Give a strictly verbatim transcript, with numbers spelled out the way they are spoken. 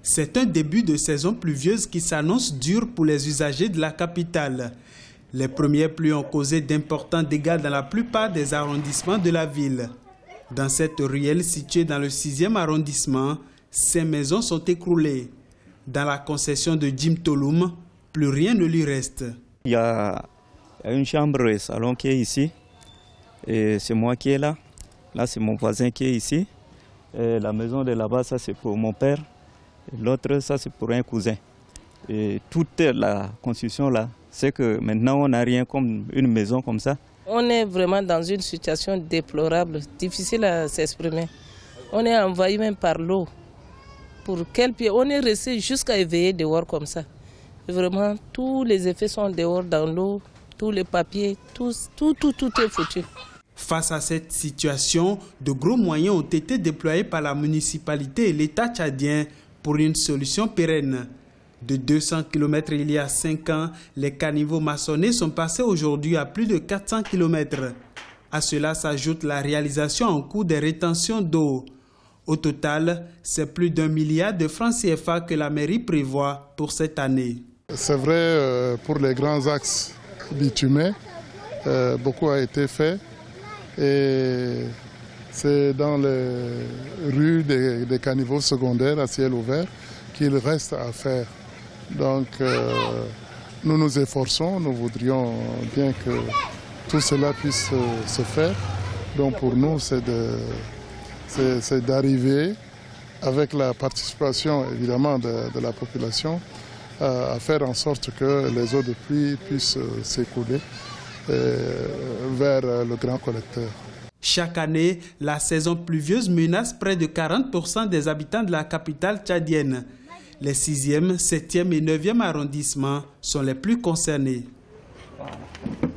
C'est un début de saison pluvieuse qui s'annonce dur pour les usagers de la capitale. Les premières pluies ont causé d'importants dégâts dans la plupart des arrondissements de la ville. Dans cette ruelle située dans le sixième arrondissement, ces maisons sont écroulées. Dans la concession de Jim Toloum, plus rien ne lui reste. Il y a une chambre et salon qui est ici. Et c'est moi qui est là. Là, c'est mon voisin qui est ici. Et la maison de là-bas, ça c'est pour mon père. L'autre, ça c'est pour un cousin. Et toute la construction là, c'est que maintenant on n'a rien comme une maison comme ça. On est vraiment dans une situation déplorable, difficile à s'exprimer. On est envahi même par l'eau. Pour quel pied? On est resté jusqu'à éveiller dehors comme ça. Et vraiment, tous les effets sont dehors dans l'eau, tous les papiers, tout, tout, tout, tout est foutu. Face à cette situation, de gros moyens ont été déployés par la municipalité et l'État tchadien pour une solution pérenne. De deux cents kilomètres il y a cinq ans, les caniveaux maçonnés sont passés aujourd'hui à plus de quatre cents kilomètres. À cela s'ajoute la réalisation en cours des rétentions d'eau. Au total, c'est plus d'un milliard de francs C F A que la mairie prévoit pour cette année. C'est vrai, euh, pour les grands axes bitumés, euh, beaucoup a été fait. Et c'est dans les rues des, des caniveaux secondaires à ciel ouvert qu'il reste à faire. Donc euh, nous nous efforçons, nous voudrions bien que tout cela puisse euh, se faire. Donc pour nous, c'est d'arriver avec la participation évidemment de, de la population euh, à faire en sorte que les eaux de pluie puissent euh, s'écouler vers le grand collecteur. Chaque année, la saison pluvieuse menace près de quarante pour cent des habitants de la capitale tchadienne. Les sixième, septième et neuvième arrondissements sont les plus concernés.